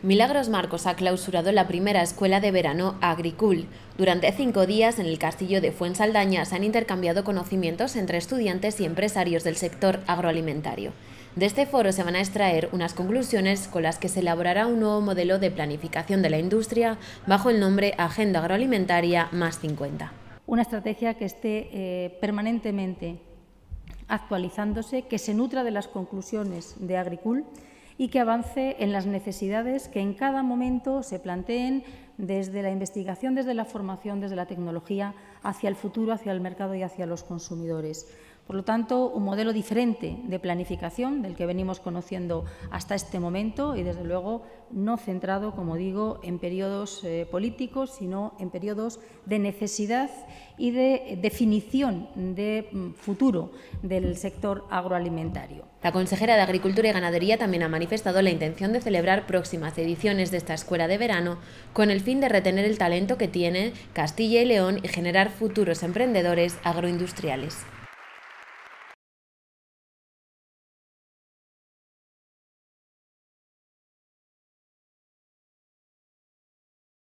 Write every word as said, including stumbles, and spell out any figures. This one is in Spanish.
Milagros Marcos ha clausurado la primera escuela de verano Agricul. Durante cinco días en el castillo de Fuensaldaña se han intercambiado conocimientos entre estudiantes y empresarios del sector agroalimentario. De este foro se van a extraer unas conclusiones con las que se elaborará un nuevo modelo de planificación de la industria bajo el nombre Agenda Agroalimentaria más cincuenta. Una estrategia que esté eh, permanentemente actualizándose, que se nutra de las conclusiones de Agricul y que avance en las necesidades que en cada momento se planteen desde la investigación, desde la formación, desde la tecnología, hacia el futuro, hacia el mercado y hacia los consumidores. Por lo tanto, un modelo diferente de planificación del que venimos conociendo hasta este momento y, desde luego, no centrado, como digo, en periodos eh, políticos, sino en periodos de necesidad y de definición de mm, futuro del sector agroalimentario. La consejera de Agricultura y Ganadería también ha manifestado la intención de celebrar próximas ediciones de esta escuela de verano con el fin de retener el talento que tiene Castilla y León y generar futuros emprendedores agroindustriales.